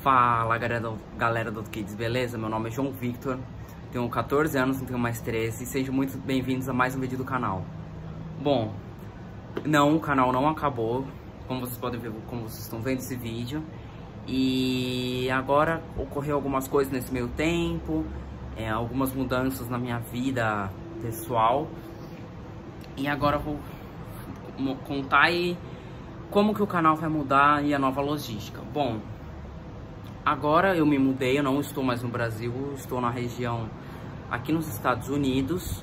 Fala galera do Kids, beleza? Meu nome é João Victor, tenho 14 anos, não tenho mais 13 e sejam muito bem-vindos a mais um vídeo do canal. Bom, o canal não acabou, como vocês podem ver, como vocês estão vendo esse vídeo. E agora ocorreu algumas coisas nesse meio tempo, algumas mudanças na minha vida pessoal. E agora eu vou contar aí como que o canal vai mudar e a nova logística. Bom, agora eu me mudei, eu não estou mais no Brasil, estou na região aqui nos Estados Unidos.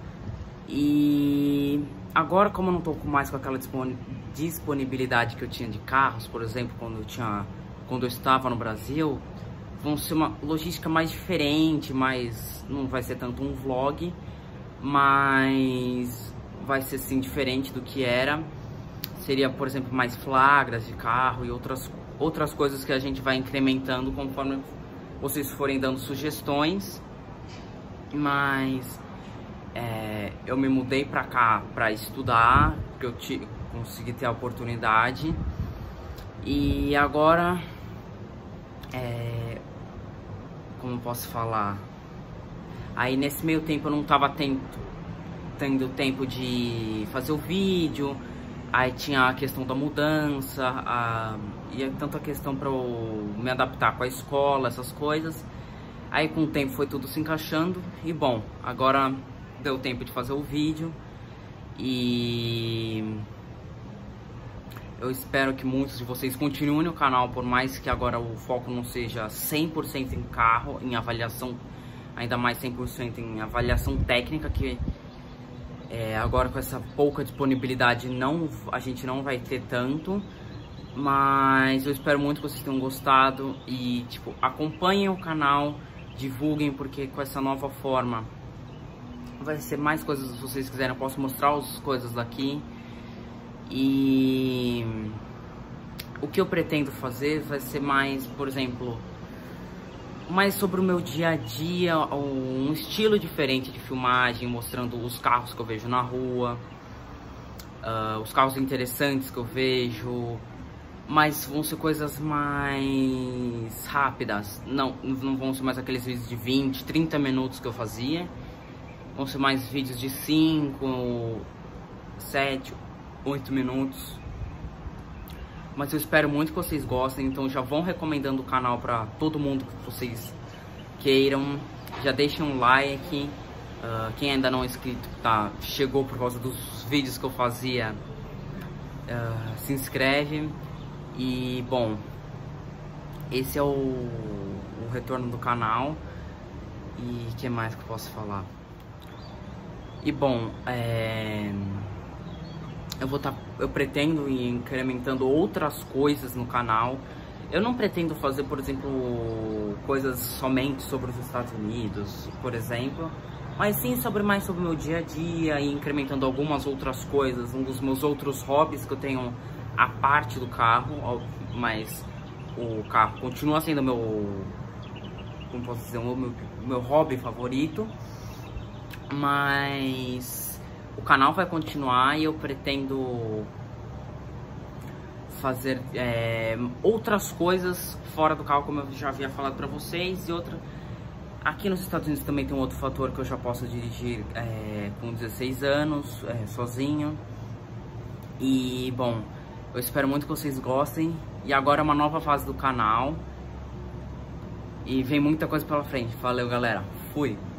E agora, como eu não estou mais com aquela disponibilidade que eu tinha de carros, por exemplo, quando eu estava no Brasil, vão ser uma logística mais diferente, mas não vai ser tanto um vlog, mas vai ser sim diferente do que era. Seria, por exemplo, mais flagras de carro e outras coisas que a gente vai incrementando conforme vocês forem dando sugestões. Mas eu me mudei pra cá pra estudar, porque eu consegui ter a oportunidade. E agora, como posso falar? Aí nesse meio tempo eu não tava tendo tempo de fazer o vídeo. Aí tinha a questão da mudança, e tanto a questão para eu me adaptar com a escola, essas coisas. Aí com o tempo foi tudo se encaixando e bom, agora deu tempo de fazer o vídeo. E eu espero que muitos de vocês continuem no canal, por mais que agora o foco não seja 100% em carro, em avaliação, ainda mais 100% em avaliação técnica, que agora com essa pouca disponibilidade a gente não vai ter tanto. Mas eu espero muito que vocês tenham gostado e acompanhem o canal, divulguem, porque com essa nova forma vai ser mais coisas. Se vocês quiserem eu posso mostrar as coisas daqui. E o que eu pretendo fazer vai ser mais, por exemplo, mais sobre o meu dia a dia, um estilo diferente de filmagem, mostrando os carros que eu vejo na rua, os carros interessantes que eu vejo, mas vão ser coisas mais rápidas, não vão ser mais aqueles vídeos de 20, 30 minutos que eu fazia, vão ser mais vídeos de 5, 7, 8 minutos. Mas eu espero muito que vocês gostem, então já vão recomendando o canal para todo mundo que vocês queiram. Já deixem um like. Quem ainda não é inscrito, chegou por causa dos vídeos que eu fazia, se inscreve. E bom, esse é o retorno do canal. E o que mais que eu posso falar? E bom, eu pretendo ir incrementando outras coisas no canal. Eu não pretendo fazer, por exemplo, coisas somente sobre os Estados Unidos, por exemplo, mas sim mais sobre o meu dia a dia e incrementando algumas outras coisas. Um dos meus outros hobbies que eu tenho a parte do carro, mas o carro continua sendo como posso dizer, meu hobby favorito. Mas o canal vai continuar e eu pretendo fazer outras coisas fora do carro, como eu já havia falado pra vocês. E aqui nos Estados Unidos também tem um outro fator, que eu já posso dirigir com 16 anos, sozinho. E bom, eu espero muito que vocês gostem. E agora é uma nova fase do canal e vem muita coisa pela frente. Valeu, galera, fui!